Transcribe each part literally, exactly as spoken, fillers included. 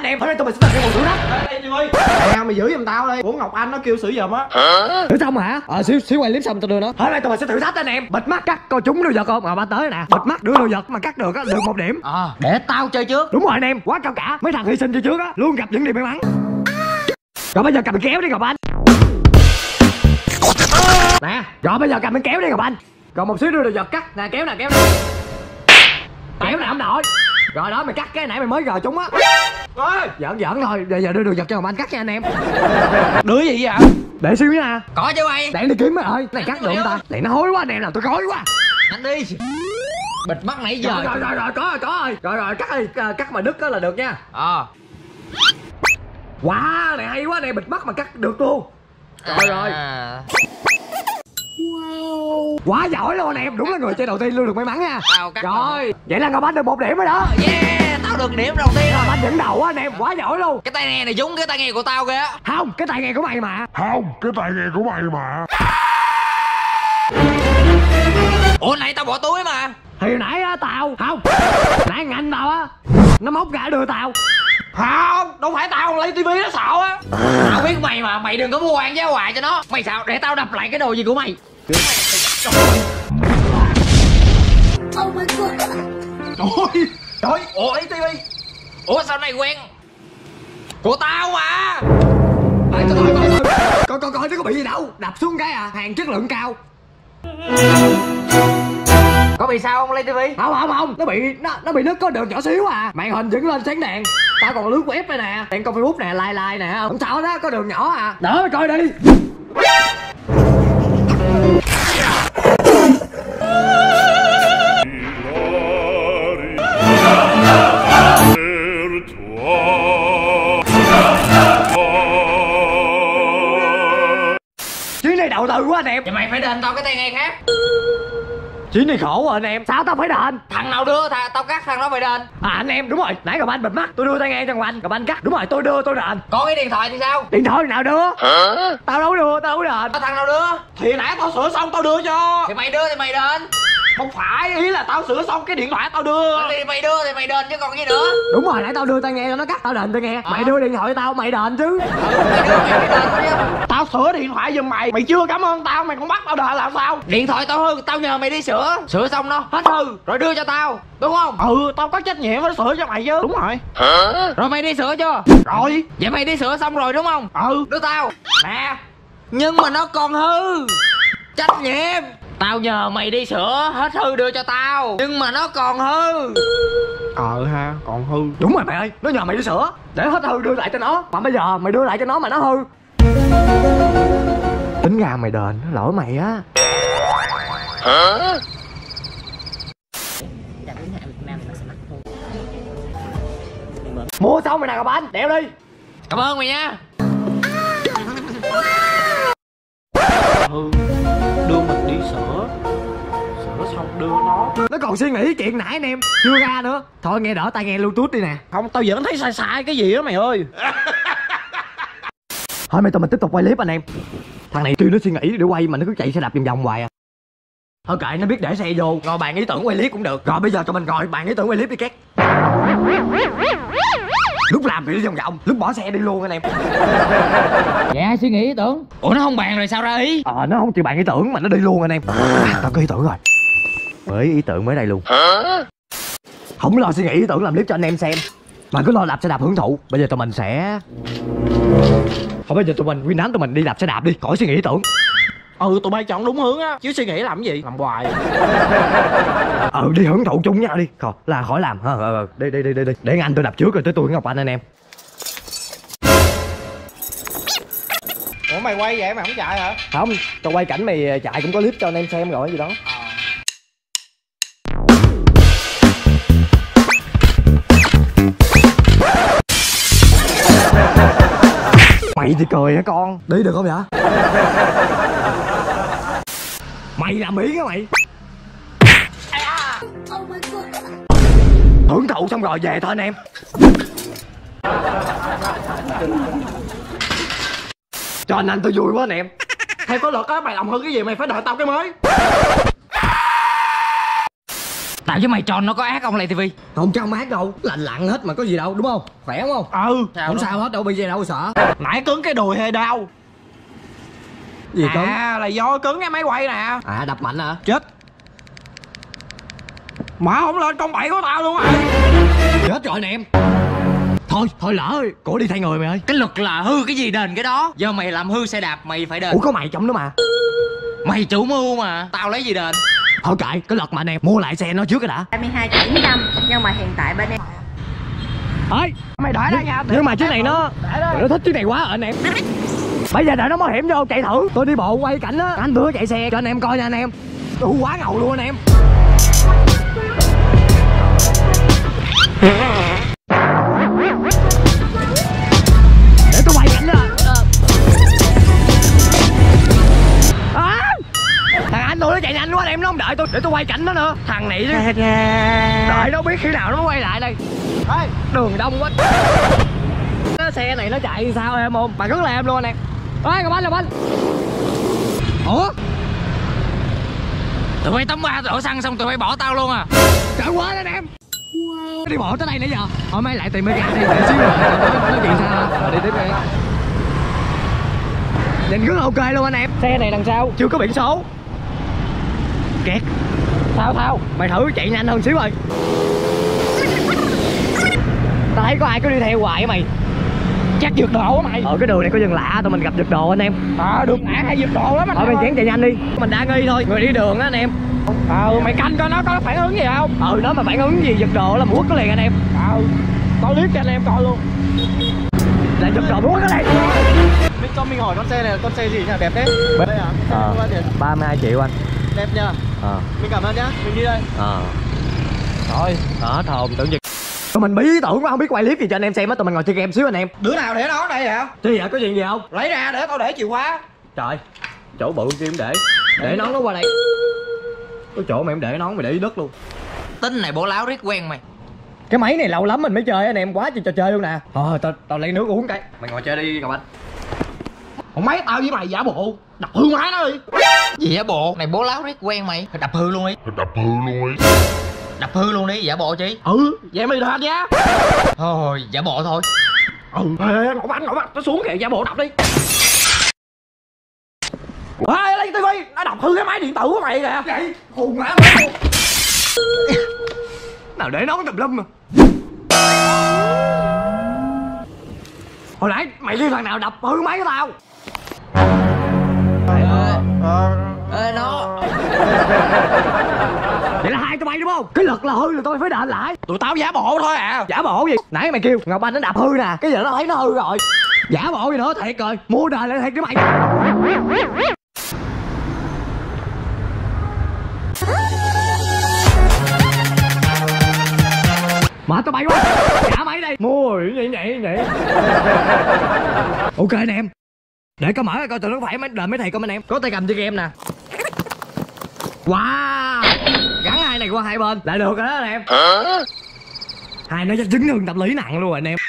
em. Hôm nay tụi mình sẽ làm một thử thách. Đây đi ơi. Nè mày giữ giùm tao đi. Của Ngọc Anh nó kêu sử giùm á. Thử xong hả? Ờ xíu xíu quay clip xong tao đưa nó. Hôm nay tụi mình sẽ thử thách anh em. Bịt mắt cắt coi chúng đồ vật không. Ngọc Anh tới nè. Bịt mắt đưa đồ vật mà cắt được á được một điểm. Ờ để tao chơi trước. Đúng rồi anh em, quá cao cả. Mấy thằng hy sinh cho trước á luôn gặp những điều may mắn. Rồi bây giờ cầm kéo đi Ngọc Anh. Nè, rồi bây giờ cầm cái kéo đi Ngọc Anh. Còn một xíu đưa đồ vật cắt. Nè kéo nè, kéo nè. Kéo nè ông nội. Rồi đó mày cắt cái nãy mày mới gờ chúng á. Ôi, Giỡn giỡn thôi, bây giờ đưa đồ vật cho Ngọc Anh cắt nha anh em. đứa gì vậy? Để xíu nha. Có chứ mày. Để đi kiếm mày ơi. Này cắt được không ta? Này nó hối quá anh em, làm tôi gói quá. Nhanh đi. Bịt mắt nãy giờ. Rồi rồi rồi, rồi có rồi có rồi. Rồi rồi cắt đi, cắt mà đứt đó là được nha. Ờ. Wow, này hay quá, này bịt mắt mà cắt được luôn. Rồi rồi. À. Wow. Quá giỏi luôn anh em, đúng là người chơi đầu tiên luôn được may mắn nha. Tao cắt rồi. Vậy là Ngọc Anh được một điểm rồi đó. Yeah, tao được điểm đầu tiên rồi. Ngọc Anh dẫn đầu á anh em, quá giỏi luôn. Cái tai nghe này giống cái tai nghe của tao kìa. Không, cái tai nghe của mày mà. Không, cái tai nghe của mày mà. Ủa nãy tao bỏ túi mà. Thì nãy á tao, không. Nãy anh tao á, nó móc ra đưa tao. Không, đâu phải tao lấy tivi nó xạo á. Tao biết mày mà, mày đừng có mua ăn giá hoài cho nó. Mày sao để tao đập lại cái đồ gì của mày. Oh my god. Trời trời, ủa lấy tivi. Ủa sao này quen? Của tao mà. Coi coi coi coi coi coi nó có bị gì đâu, đập xuống cái à, hàng chất lượng cao. Có bị sao không lấy tivi? Không không không, nó bị nó nó bị nứt có đường nhỏ xíu à. Màn hình vẫn lên sáng đèn. Tao còn lướt web đây nè, đèn coi Facebook nè, like like nè, không sao đó, có đường nhỏ à. Đỡ mày coi đi. Chuyến này đầu tư quá anh em. Vậy mày phải đền tao cái tai nghe khác. Chuyến này khổ rồi anh em. Sao tao phải đền? Thằng nào đưa tha, tao cắt thằng đó phải đền. À anh em, đúng rồi, nãy Ngọc Anh bịt mắt, tôi đưa tay nghe cho Ngọc Anh, Ngọc Anh cắt. Đúng rồi, tôi đưa, tôi đền. Còn cái điện thoại thì sao? Điện thoại nào đưa? Hả? Tao đâu đưa, tao đâu đền. Thằng nào đưa? Thì nãy tao sửa xong tao đưa cho. Thì mày đưa thì mày đền. Không phải, ý là tao sửa xong cái điện thoại tao đưa. Thì mày đưa thì mày đền chứ còn gì nữa. Đúng rồi, nãy tao đưa tay nghe cho nó cắt, tao đền tay nghe. Mày đưa điện thoại tao, mày đền chứ. Ừ, mày đưa mày phải đền chứ. Tao sửa điện thoại giùm mày, mày chưa cảm ơn tao, mày còn bắt tao đền làm sao? Điện thoại tao hư, tao nhờ mày đi sửa. Sửa xong nó hết hư, rồi đưa cho tao, đúng không? Ừ, tao có trách nhiệm phải sửa cho mày chứ. Đúng rồi. Rồi mày đi sửa chưa? Rồi. Vậy mày đi sửa xong rồi đúng không? Ừ. Đưa tao. Nè. Nhưng mà nó còn hư. Trách nhiệm. Tao nhờ mày đi sửa, hết hư đưa cho tao. Nhưng mà nó còn hư. Ờ ha, còn hư. Đúng rồi mày ơi, nó nhờ mày đi sửa, để hết hư đưa lại cho nó. Mà bây giờ mày đưa lại cho nó mà nó hư. Tính ra mày đền, lỗi mày á. Hả? Mua xong mày nào Ngọc Anh, đeo đi. Cảm ơn mày nha. Ừ, đưa mình đi sửa. Sửa xong đưa nó. Nó còn suy nghĩ chuyện nãy anh em, chưa ra nữa. Thôi nghe đỡ tai nghe Bluetooth đi nè. Không, tao vẫn thấy sai sai cái gì đó mày ơi. Thôi mày tụi mình tiếp tục quay clip anh em. Thằng này kêu nó suy nghĩ để quay mà nó cứ chạy xe đạp vòng vòng hoài à. Thôi kệ, nó biết để xe vô, rồi bàn ý tưởng quay clip cũng được. Rồi bây giờ tụi mình gọi bàn ý tưởng quay clip đi két. Lúc làm thì đi vòng vòng, lúc bỏ xe đi luôn anh em. Vậy ai suy nghĩ ý tưởng? Ủa nó không bàn rồi sao ra ý? Ờ nó không chịu bàn ý tưởng mà nó đi luôn anh em. À, tao có ý tưởng rồi. Mới ý tưởng mới đây luôn. Không lo suy nghĩ ý tưởng làm clip cho anh em xem, mà cứ lo đạp xe đạp hưởng thụ. Bây giờ tụi mình sẽ Thôi bây giờ tụi mình, Nguyên Đám tụi mình đi đạp xe đạp đi, khỏi suy nghĩ ý tưởng. Ừ, tụi bay chọn đúng hướng á, chứ suy nghĩ làm cái gì, làm hoài. Ừ, đi hưởng thụ chung nhau đi. Khỏi, là khỏi làm ha. Ờ, đi đi đi đi đi. Để anh tôi đạp trước rồi tới tôi với Ngọc Anh anh em. Ủa mày quay vậy mày không chạy hả? Không, tao quay cảnh mày chạy cũng có clip cho anh em xem rồi gì đó. Mày thì cười hả con? Đi được không vậy? Mày làm miếng á mày. Oh my god. Hưởng thụ xong rồi về thôi anh em. Cho anh anh tôi vui quá anh em. Theo có luật á, mày làm hư cái gì mày phải đợi tao cái mới. Tao với mày tròn nó có ác không Lay ti vi? Không cho mát đâu, lành lặn hết mà có gì đâu, đúng không? Khỏe không? Ừ. Sao Không đó? sao hết đâu, bị gì đâu sợ. Nãy cứng cái đùi hơi đau. Gì cứng? À là do cứng cái máy quay nè. À đập mạnh hả? Chết. Mở không lên con bảy của tao luôn rồi. Chết rồi nè em. Thôi, thôi lỡ rồi, cổ đi thay người mày ơi. Cái luật là hư cái gì đền cái đó. Do mày làm hư xe đạp mày phải đền. Ủa có mày trong đó mà. Mày chủ mưu mà. Tao lấy gì đền? Thôi kệ, cái lật mà anh em, mua lại xe nó trước cái đã. hai mươi hai triệu chín trăm nhưng mà hiện tại bên em Ơi, Mày đợi đây nha. nhưng mà chiếc này nó nó thích chiếc này quá rồi anh em. Bây giờ đợi nó mạo hiểm vô chạy thử. Tôi đi bộ quay cảnh á, anh Bữa chạy xe cho anh em coi nha anh em. Đủ quá ngầu luôn anh em. Để tôi quay cảnh đó. À, thằng anh tôi nó chạy nhanh quá anh em, nó không đợi tôi, để tôi quay cảnh đó nữa. Thằng này chứ đợi nó biết khi nào nó quay lại đây. Ê, đường đông quá. Cái xe này nó chạy sao em không? Bà rất là em luôn anh em. Ê, cầm bánh, cầm bánh. Ủa? Tụi bay tắm ba đổ xăng xong tụi bay bỏ tao luôn à? Trời quá anh em. Đi bộ tới đây nãy giờ. Thôi mấy lại tìm mấy gà đi, để xíu nữa nói chuyện sao. Rồi đi tiếp đi. Nhìn rất là ok luôn anh em. Xe này đằng sau chưa có biển số. Kẹt. Sao Thao? Mày thử chạy nhanh hơn xíu rồi. Tao thấy có ai cứ đi theo hoài á mày. Chắc vượt độ á mày. Ở cái đường này có dừng lạ, tụi mình gặp vượt độ anh em. À đường lạ hay vượt độ lắm anh. Thôi mày chén chạy nhanh đi. Mình đa nghi thôi, người đi đường á anh em. Ờ mày canh coi nó có phản ứng gì không. Ừ, nó mà phản ứng gì vượt độ là muốn quất nó liền anh em. Ờ tao clip cho anh em coi luôn. Là vượt độ muốn quất nó liền. Mình cho mình hỏi con xe này là con xe gì nhỉ, đẹp thế? Đây à? Ờ, ba mươi hai triệu anh. Đẹp nha. Ờ. Mình cảm ơn nhá. Mình đi đây. Ờ. Thôi, đó thồn tưởng gì. Tụi mình bí ý tưởng quá, không biết quay clip gì cho anh em xem á, tụi mình ngồi chơi game xíu anh em. Đứa nào để nó đây hả? Chứ vậy có chuyện gì không? Lấy ra để tao để chìa khóa. Trời, chỗ bự kia em để. Để nón nó qua đây. Cái chỗ mà em để nón mày để dưới đất luôn. Tính này bố láo riết quen mày. Cái máy này lâu lắm mình mới chơi anh em, quá trời trò chơi luôn nè. Thôi tao tao lấy nước uống cái. Mày ngồi chơi đi Ngọc Anh. Còn mấy tao với mày giả bộ đập hư máy nó đi. Gì hả bộ? Này bố láo riết quen mày. Phải đập hư luôn đi. Đập hư luôn ấy. Đập hư luôn đi, giả bộ chi? Ừ, vậy mày thật nhá. Thôi, giả bộ thôi. Ừ, ê, Ngọc Anh, Ngọc Anh, nó xuống kìa, giả bộ đập đi. Ê, lấy tivi, nó đập hư cái máy điện tử của mày kìa. Vậy, khùng hả? Nào để nón tùm lum mà. Hồi nãy mày kêu thằng nào đập hư máy của tao? Ê nó. Vậy là hai tụi bay đúng không? Cái lật là hư rồi tôi phải đền lại. Tụi tao giả bộ thôi à. Giả bộ gì? Nãy mày kêu Ngọc Anh nó đập hư nè, cái giờ nó thấy nó hư rồi. Giả bộ gì nữa, thiệt rồi, mua đền lại thiệt chứ mày. Mệt tụi bay quá, trả máy đây. Mua rồi, vậy vậy vậy. Ok anh em, để có mở coi tụi nó phải mấy đền mấy thầy coi anh em. Có tay cầm chơi game nè. Wow, gắn hai này qua hai bên lại được rồi đó anh em. Hai nó dính hơn tập lý nặng luôn rồi anh em.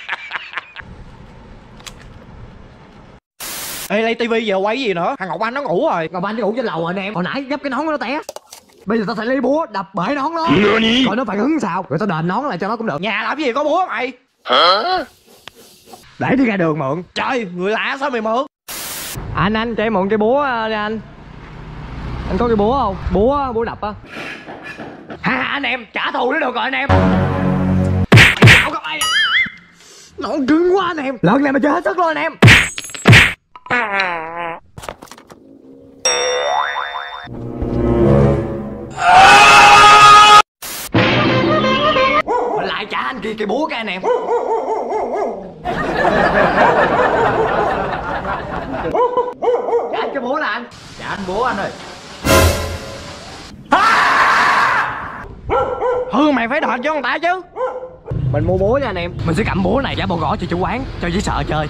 Ê, lấy tivi giờ quay gì nữa? Thằng Ngọc Anh nó ngủ rồi. Ngọc Anh nó ngủ trên lầu rồi anh em. Hồi nãy gấp cái nón của nó té. Bây giờ tao phải lấy búa đập bể nón nó. Coi nó phản ứng sao, rồi tao đền nón lại cho nó cũng được. Nhà làm gì có búa mày? Để đi ra đường mượn. Trời, người lạ sao mày mượn? Anh anh cho em mượn cái búa đi anh. Anh có cái búa không? Búa búa đập á. Ha anh em, trả thù nó được rồi anh em. Sao các bạn? Nó cứng quá anh em. Lần này mà chơi hết sức luôn anh em. Mình lại trả anh kia cái búa cái anh em. Trả anh cái búa là anh. Trả anh bố anh ơi. Hư mày phải đền cho người ta chứ. Mình mua búa nha anh em. Mình sẽ cầm búa này giả bộ gõ cho chủ quán, cho dễ sợ chơi.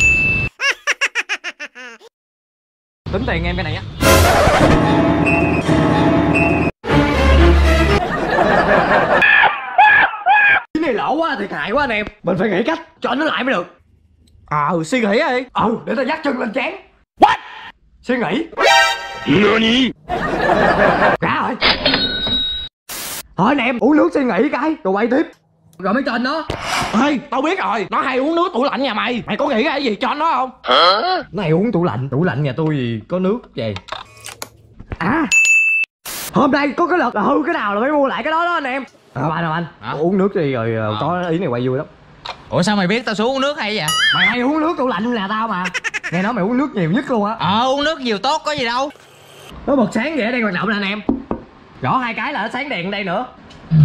Tính tiền em cái này á. Cái này lỗ quá, thiệt hại quá anh em. Mình phải nghĩ cách cho nó lại mới được. Ờ, à, suy nghĩ đi. Ừ, để tao dắt chân lên chán. What? Suy nghĩ. Nani? Ra rồi. Thôi anh em uống nước suy nghĩ cái rồi quay tiếp. Rồi mới trên nó. Ê, tao biết rồi, nó hay uống nước tủ lạnh nhà mày. Mày có nghĩ cái gì cho nó không? Này uống tủ lạnh, tủ lạnh nhà tôi gì có nước vậy. À, hôm nay có cái lượt là hư cái nào là phải mua lại cái đó đó anh em. À, anh anh Hả? uống nước đi rồi à. Có ý này quay vui lắm. Ủa sao mày biết tao xuống uống nước hay vậy? Mày hay uống nước tủ lạnh là tao mà. Nghe nói mày uống nước nhiều nhất luôn á. Ờ uống nước nhiều tốt có gì đâu. Nó bật sáng vậy đang hoạt động nè anh em. Gõ hai cái là nó sáng đèn đây nữa.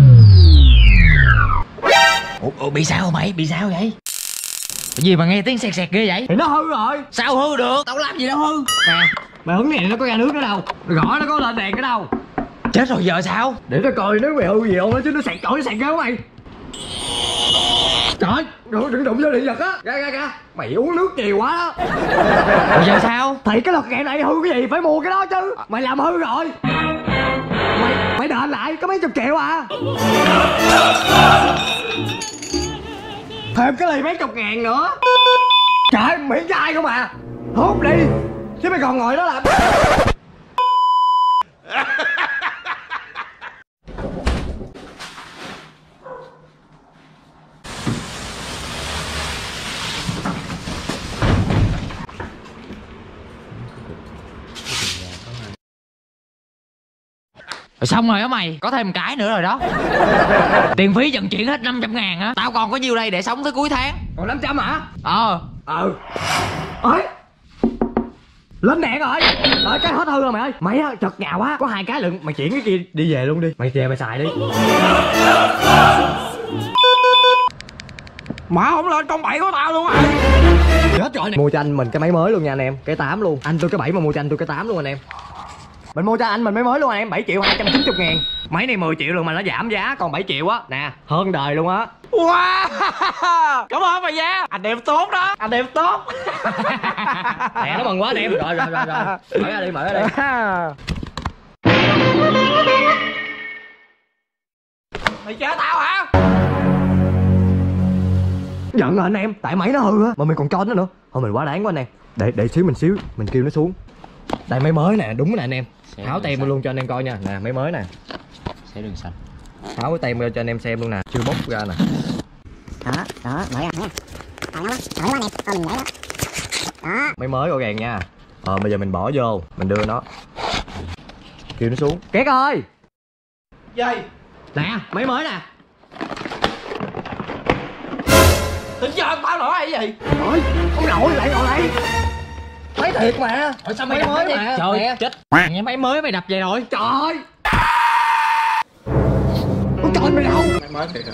Ủa, ủa bị sao mày? Bị sao vậy? Cái gì mà nghe tiếng sẹt sẹt ghê vậy? Thì nó hư rồi. Sao hư được? Tao làm gì đâu hư. Nè, mày hứng này nó có ra nước nữa đâu. Gõ nó có lên đèn cái đâu. Chết rồi giờ sao? Để tao coi nó bị hư gì không á chứ nó sẹt trời nó sẹt ghê quá mày. Trời, đừng, đừng đụng vô điện giật á. Ra ra ra. Mày uống nước nhiều quá đó. Rồi giờ sao? Thì cái lật kẹo này hư cái gì phải mua cái đó chứ. Mày làm hư rồi. Mày mày đền lại có mấy chục triệu à. Thêm cái ly mấy chục ngàn nữa. Trời miễn chai không à. Hút đi chứ mày còn ngồi đó làm. Rồi xong rồi á mày, có thêm cái nữa rồi đó. Tiền phí vận chuyển hết năm trăm ngàn á. Tao còn có nhiêu đây để sống tới cuối tháng. Còn năm trăm hả? Ờ. Ừ. Ơi lên đèn rồi. Rồi cái hết hư rồi mày ơi. Mày á chật nhà quá. Có hai cái lượng mày chuyển cái kia đi về luôn đi. Mày về mày xài đi. Mà không lên con bảy của tao luôn à. Chết rồi nè. Mua cho anh mình cái máy mới luôn nha anh em. Cái tám luôn. Anh tôi cái bảy mà mua cho anh tôi cái tám luôn anh em. Mình mua cho anh mình máy mới luôn anh em. Bảy triệu hai trăm chín mươi ngàn. Máy này mười triệu luôn mà nó giảm giá còn bảy triệu á. Nè hơn đời luôn á. Wow, cảm ơn mày nha. Anh em tốt đó. Anh em tốt. Nè nó mừng quá anh em. Rồi rồi rồi rồi. Mở ra đi mở ra đi. Mày chơi tao hả? Giận rồi anh em. Tại máy nó hư á. Mà mình còn cho nó nữa. Thôi mình quá đáng quá anh em. Để để xíu mình xíu. Mình kêu nó xuống. Đây máy mới nè. Đúng nè anh em. Tháo tem luôn cho anh em coi nha. Nè máy mới nè. Sẽ đường xanh. Tháo cái tem ra cho anh em xem luôn nè. Chưa bóc ra nè. Đó, đó, mở ra nha. Còn nó quá, quá nè, con mình nhảy đó. Đó. Máy mới rõ ràng nha. Ờ bây giờ mình bỏ vô. Mình đưa nó. Kêu nó xuống. Két ơi. Gì? Nè máy mới nè. Tính giờ tao nổi hay gì? Ôi ông nội lại ngồi đây. Máy thiệt mà. Ủa sao mày Máy đập mới mới mà. Trời Nè. chết. Nghe máy mới mày đập vậy rồi. Trời ơi. Con trời mày đâu. Mày mới thiệt rồi.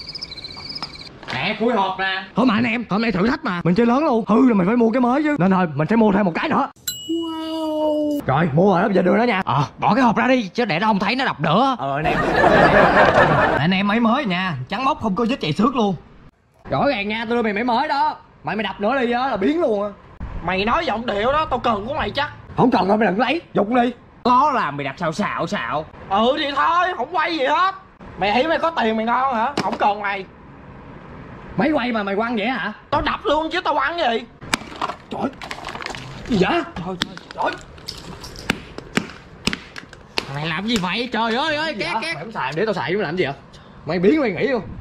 Nè cuối hộp nè. Thôi mà anh em, hôm nay thử thách mà. Mình chơi lớn luôn. Hư là mình phải mua cái mới chứ. Nên thôi mình sẽ mua thêm một cái nữa. Wow. Rồi mua rồi đó, bây giờ đưa nó nha. Ờ bỏ cái hộp ra đi chứ để nó không thấy nó đập nữa. Ờ anh em. Anh em máy mới nha. Trắng móc không có vết chạy xước luôn. Rõ ràng nha, tôi đưa mày máy mới đó. Mày mày đập nữa đi á là biến luôn á. Mày nói giọng điệu đó, tao cần của mày chắc. Không cần thôi mày đừng lấy, dục đi. Có làm mày đập xạo xạo xạo. Ừ thì thôi, không quay gì hết. Mày nghĩ mày có tiền mày ngon hả? Không cần mày. Máy quay mà mày quăng vậy hả? Tao đập luôn chứ tao quăng gì. Trời. Gì vậy? Trời trời trời. Mày làm gì vậy? Trời ơi ơi, két Mày két. không xài để tao xài chứ mày làm gì vậy? Mày biến mày nghĩ không?